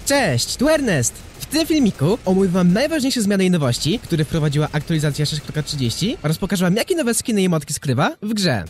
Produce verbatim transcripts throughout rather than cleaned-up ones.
Cześć, tu Ernest! W tym filmiku omówię wam najważniejsze zmiany i nowości, które wprowadziła aktualizacja sześć kropka trzydzieści oraz pokażę wam, jakie nowe skiny i emotki skrywa w grze.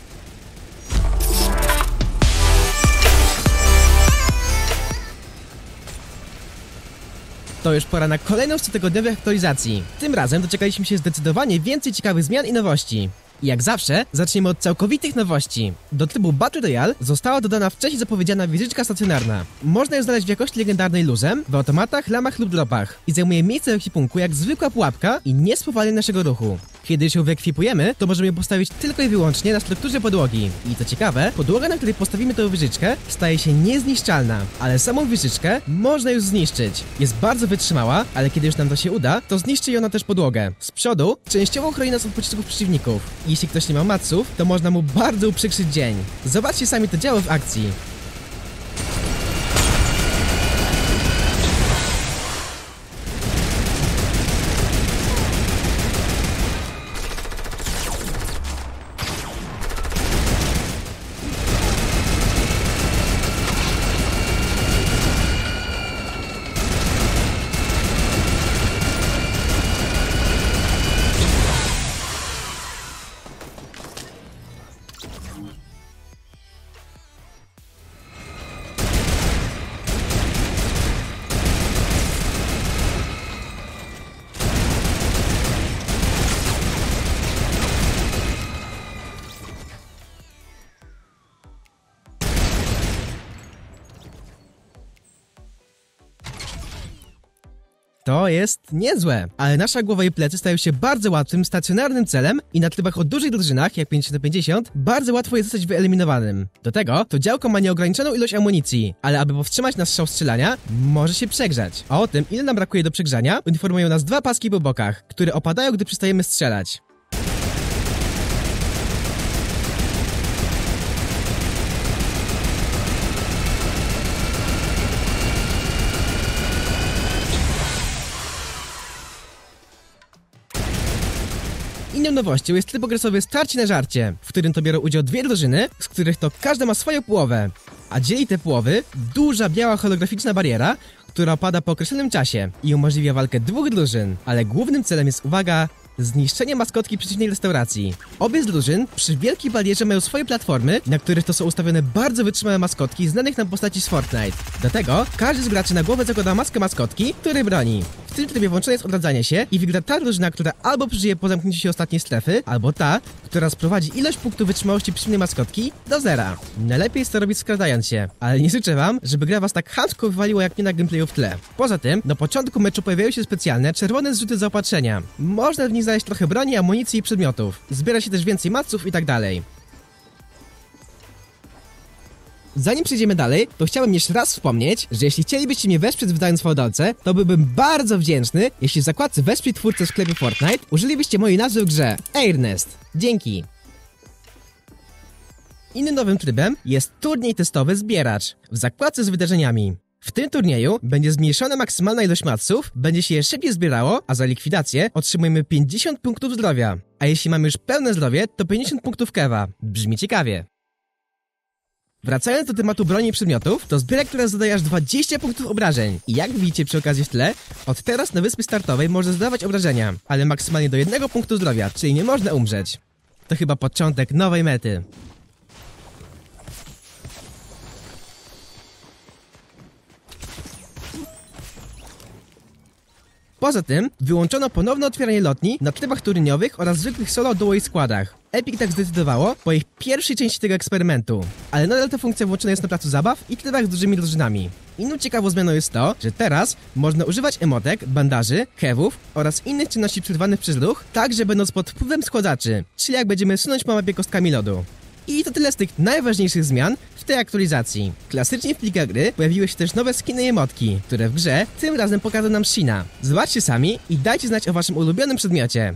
To już pora na kolejną z cotygodniowych aktualizacji. Tym razem doczekaliśmy się zdecydowanie więcej ciekawych zmian i nowości. I jak zawsze, zaczniemy od całkowitych nowości. Do trybu Battle Royale została dodana wcześniej zapowiedziana wieżyczka stacjonarna. Można ją znaleźć w jakości legendarnej luzem, w automatach, lamach lub dropach i zajmuje miejsce w ekwipunku jak zwykła pułapka i nie spowalnia naszego ruchu. Kiedy już ją wyekwipujemy, to możemy ją postawić tylko i wyłącznie na strukturze podłogi. I co ciekawe, podłoga, na której postawimy tę wieżyczkę, staje się niezniszczalna, ale samą wieżyczkę można już zniszczyć. Jest bardzo wytrzymała, ale kiedy już nam to się uda, to zniszczy ona też podłogę. Z przodu częściowo chroni nas od pocisków przeciwników. Jeśli ktoś nie ma maców, to można mu bardzo uprzykrzyć dzień. Zobaczcie sami to działo w akcji. To jest niezłe, ale nasza głowa i plecy stają się bardzo łatwym, stacjonarnym celem i na trybach o dużych drużynach, jak pięćdziesiąt na pięćdziesiąt, bardzo łatwo jest zostać wyeliminowanym. Do tego, to działko ma nieograniczoną ilość amunicji, ale aby powstrzymać nas strzał strzelania, może się przegrzać. A o tym, ile nam brakuje do przegrzania, informują nas dwa paski po bokach, które opadają, gdy przestajemy strzelać. Inną nowością jest tryb okresowy Starcie na żarcie, w którym to biorą udział dwie drużyny, z których to każda ma swoją połowę. A dzieli te połowy duża biała holograficzna bariera, która opada po określonym czasie i umożliwia walkę dwóch drużyn. Ale głównym celem jest, uwaga, zniszczenie maskotki przeciwnej restauracji. Obie z drużyn przy wielkiej barierze mają swoje platformy, na których to są ustawione bardzo wytrzymałe maskotki znanych nam postaci z Fortnite. Do tego każdy z graczy na głowę zakłada maskę maskotki, której broni. W tym trybie włączone jest odradzanie się i wygra ta drużyna, która albo przeżyje po zamknięciu się ostatniej strefy, albo ta, która sprowadzi ilość punktów wytrzymałości przeciwnej maskotki do zera. Najlepiej jest to robić skradając się, ale nie życzę wam, żeby gra was tak chamsko wywaliła jak nie na gameplayu w tle. Poza tym, na początku meczu pojawiają się specjalne czerwone zrzuty zaopatrzenia. Można w nich znaleźć trochę broni, amunicji i przedmiotów. Zbiera się też więcej maców i tak dalej. Zanim przejdziemy dalej, to chciałbym jeszcze raz wspomnieć, że jeśli chcielibyście mnie wesprzeć wydając fałdolce, to byłbym bardzo wdzięczny, jeśli w zakładce Wesprzyj twórcę w sklepie Fortnite użylibyście mojej nazwy w grze Ernest. Dzięki! Innym nowym trybem jest turniej testowy Zbieracz w zakładce z wydarzeniami. W tym turnieju będzie zmniejszona maksymalna ilość maców, będzie się je szybciej zbierało, a za likwidację otrzymujemy pięćdziesiąt punktów zdrowia. A jeśli mamy już pełne zdrowie, to pięćdziesiąt punktów kewa. Brzmi ciekawie. Wracając do tematu broni i przedmiotów, to zbierak teraz zadaje aż dwadzieścia punktów obrażeń. I jak widzicie przy okazji w tle, od teraz na wyspie startowej może zadawać obrażenia, ale maksymalnie do jednego punktu zdrowia, czyli nie można umrzeć. To chyba początek nowej mety. Poza tym, wyłączono ponowne otwieranie lotni na trybach turniejowych oraz zwykłych solo duo i składach. Epic tak zdecydowało po ich pierwszej części tego eksperymentu, ale nadal ta funkcja włączona jest na placu zabaw i trybach z dużymi drużynami. Inną ciekawą zmianą jest to, że teraz można używać emotek, bandaży, kewów oraz innych czynności przerwanych przez ruch, tak że będąc pod wpływem składaczy, czyli jak będziemy sunąć po mapie kostkami lodu. I to tyle z tych najważniejszych zmian w tej aktualizacji. Klasycznie w plikach gry pojawiły się też nowe skiny i emotki, które w grze tym razem pokażą nam Sheena. Zobaczcie sami i dajcie znać o waszym ulubionym przedmiocie.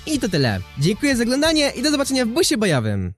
I to tyle. Dziękuję za oglądanie i do zobaczenia w busie bojowym.